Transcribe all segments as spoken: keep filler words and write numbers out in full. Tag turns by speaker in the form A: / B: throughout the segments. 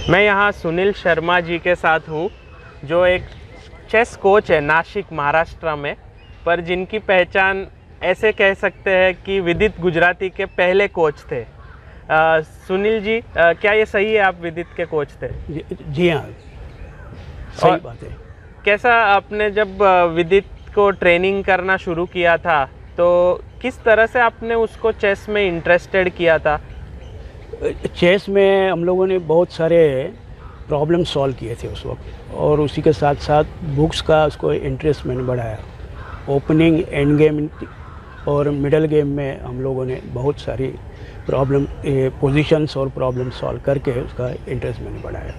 A: मैं यहाँ सुनील शर्मा जी के साथ हूँ, जो एक चेस कोच है नासिक महाराष्ट्र में, पर जिनकी पहचान ऐसे कह सकते हैं कि विदित गुजराती के पहले कोच थे। आ, सुनील जी, आ, क्या ये सही है आप विदित के कोच थे?
B: जी, जी हाँ, सही बात है।
A: कैसा आपने जब विदित को ट्रेनिंग करना शुरू किया था तो किस तरह से आपने उसको चेस में इंटरेस्टेड किया था?
B: चेस में हम लोगों ने बहुत सारे प्रॉब्लम सॉल्व किए थे उस वक्त, और उसी के साथ साथ बुक्स का उसको इंटरेस्ट मैंने बढ़ाया। ओपनिंग, एंड गेम और मिडल गेम में हम लोगों ने बहुत सारी प्रॉब्लम पोजीशंस और प्रॉब्लम सॉल्व करके उसका इंटरेस्ट मैंने बढ़ाया।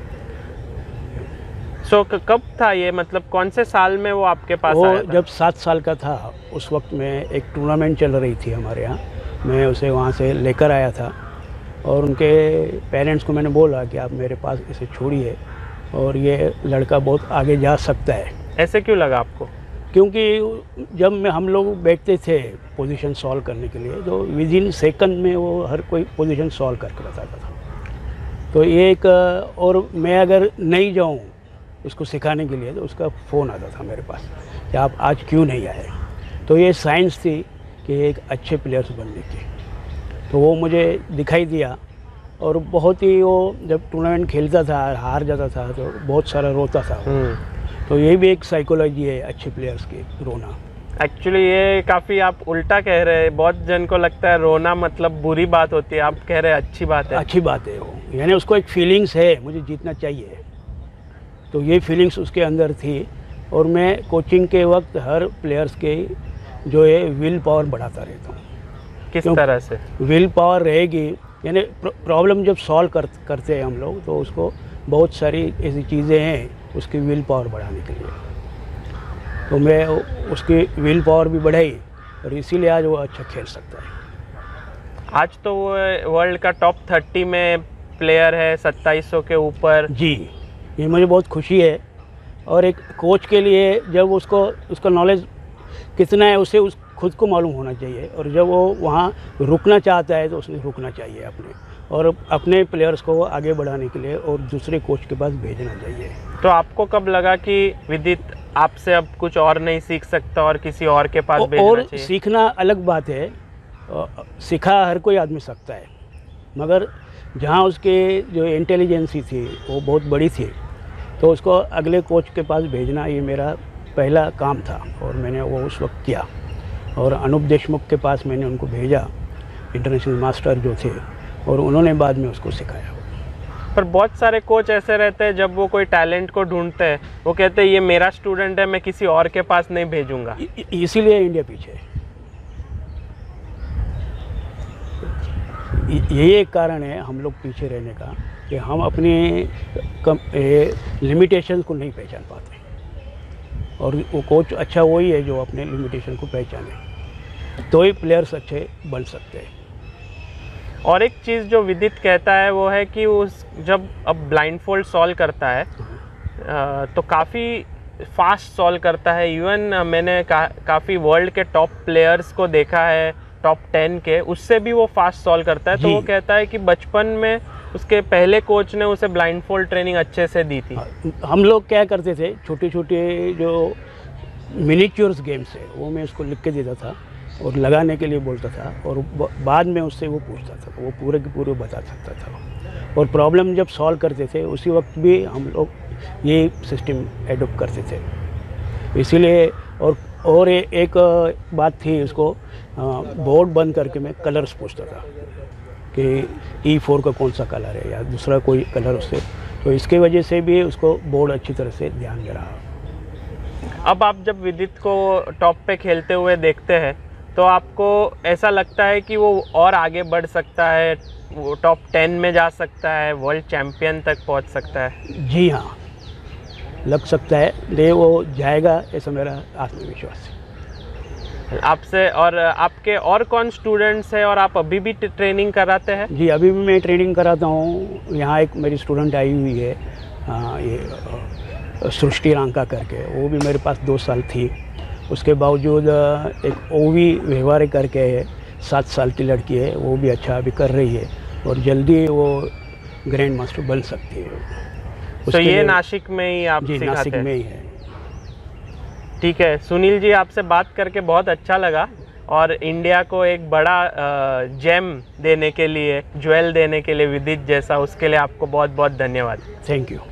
A: सो so, कब था ये, मतलब कौन से साल में वो आपके पास
B: वो
A: आया था?
B: जब सात साल का था उस वक्त में एक टूर्नामेंट चल रही थी हमारे यहाँ, मैं उसे वहाँ से लेकर आया था और उनके पेरेंट्स को मैंने बोला कि आप मेरे पास इसे छोड़िए और ये लड़का बहुत आगे जा सकता है।
A: ऐसे क्यों लगा आपको?
B: क्योंकि जब मैं हम लोग बैठते थे पोजीशन सॉल्व करने के लिए तो विद इन सेकंड में वो हर कोई पोजीशन सॉल्व करके बताता था। तो ये एक, और मैं अगर नहीं जाऊँ उसको सिखाने के लिए तो उसका फ़ोन आता था मेरे पास कि आप आज क्यों नहीं आए। तो ये साइंस थी कि एक अच्छे प्लेयर्स बनने की, तो वो मुझे दिखाई दिया। और बहुत ही वो जब टूर्नामेंट खेलता था हार जाता था तो बहुत सारा रोता था। तो ये भी एक साइकोलॉजी है अच्छे प्लेयर्स की, रोना।
A: एक्चुअली ये काफ़ी आप उल्टा कह रहे हैं। बहुत जन को लगता है रोना मतलब बुरी बात होती है, आप कह रहे हैं अच्छी बात है।
B: अच्छी बात है वो, यानी उसको एक फीलिंग्स है मुझे जीतना चाहिए, तो ये फीलिंग्स उसके अंदर थी। और मैं कोचिंग के वक्त हर प्लेयर्स के जो है विल पावर बढ़ाता रहता हूँ।
A: किस तरह से
B: विल पावर रहेगी, यानी प्रॉब्लम जब सॉल्व कर, करते हैं हम लोग तो उसको बहुत सारी ऐसी चीज़ें हैं उसकी विल पावर बढ़ाने के लिए। तो मैं उसकी विल पावर भी बढ़ाई और इसीलिए आज वो अच्छा खेल सकता है।
A: आज तो वो वर्ल्ड का टॉप थर्टी में प्लेयर है, सत्ताईस सौ के ऊपर।
B: जी, ये मुझे बहुत खुशी है। और एक कोच के लिए जब उसको उसका नॉलेज कितना है उसे उस खुद को मालूम होना चाहिए, और जब वो वहाँ रुकना चाहता है तो उसने रुकना चाहिए अपने, और अपने प्लेयर्स को आगे बढ़ाने के लिए और दूसरे कोच के पास भेजना चाहिए।
A: तो आपको कब लगा कि विदित आपसे अब कुछ और नहीं सीख सकता और किसी और के पास भेजना
B: और
A: चाहिए?
B: सीखना अलग बात है, सीखा हर कोई आदमी सकता है, मगर जहाँ उसके जो इंटेलिजेंसी थी वो बहुत बड़ी थी, तो उसको अगले कोच के पास भेजना ये मेरा पहला काम था और मैंने वो उस वक्त किया। और अनूप देशमुख के पास मैंने उनको भेजा, इंटरनेशनल मास्टर जो थे, और उन्होंने बाद में उसको सिखाया।
A: पर बहुत सारे कोच ऐसे रहते हैं, जब वो कोई टैलेंट को ढूंढते हैं वो कहते हैं ये मेरा स्टूडेंट है, मैं किसी और के पास नहीं भेजूंगा।
B: इसीलिए इंडिया पीछे है। यही एक कारण है हम लोग पीछे रहने का कि हम अपनी लिमिटेशन को नहीं पहचान पाते, और वो कोच अच्छा वही है जो अपने लिमिटेशन को पहचाने, तो ही प्लेयर्स अच्छे बन सकते हैं।
A: और एक चीज़ जो विदित कहता है वो है कि उस जब अब ब्लाइंडफोल्ड सॉल्व करता है तो काफ़ी फास्ट सॉल्व करता है। इवन मैंने का, काफ़ी वर्ल्ड के टॉप प्लेयर्स को देखा है, टॉप टेन के, उससे भी वो फास्ट सॉल्व करता है। तो वो कहता है कि बचपन में उसके पहले कोच ने उसे ब्लाइंडफोल्ड ट्रेनिंग अच्छे से दी थी।
B: हम लोग क्या करते थे, छोटे छोटे जो मिनीच्योर्स गेम्स है वो मैं उसको लिख के देता था और लगाने के लिए बोलता था, और बाद में उससे वो पूछता था, वो पूरे के पूरे बता सकता था। और प्रॉब्लम जब सॉल्व करते थे उसी वक्त भी हम लोग ये सिस्टम एडोप्ट करते थे। इसीलिए और और ए, एक बात थी, उसको बोर्ड बंद करके मैं कलर्स पूछता था कि ई फोर का कौन सा कलर है या दूसरा कोई कलर उससे, तो इसके वजह से भी उसको बोर्ड अच्छी तरह से ध्यान दे रहा।
A: अब आप जब विदित को टॉप पे खेलते हुए देखते हैं तो आपको ऐसा लगता है कि वो और आगे बढ़ सकता है, वो टॉप टेन में जा सकता है, वर्ल्ड चैम्पियन तक पहुंच सकता है?
B: जी हाँ, लग सकता है, दे वो जाएगा, ऐसा मेरा आत्मविश्वास है।
A: आपसे और आपके और कौन स्टूडेंट्स हैं, और आप अभी भी ट्रेनिंग कराते हैं?
B: जी, अभी भी मैं ट्रेनिंग कराता हूँ। यहाँ एक मेरी स्टूडेंट आई हुई है, आ, ये सृष्टि रांका करके, वो भी मेरे पास दो साल थी। उसके बावजूद एक ओवी व्यवहार करके है, सात साल की लड़की है, वो भी अच्छा अभी कर रही है और जल्दी वो ग्रैंड मास्टर बन सकती है।
A: तो
B: उसके
A: ये
B: लिए-
A: नासिक में ही आप
B: जी
A: सिखाते
B: नासिक
A: हैं?
B: में ही है।
A: ठीक है सुनील जी, आपसे बात करके बहुत अच्छा लगा और इंडिया को एक बड़ा जेम देने के लिए, ज्वेल देने के लिए विदित जैसा, उसके लिए आपको बहुत बहुत धन्यवाद।
B: Thank you.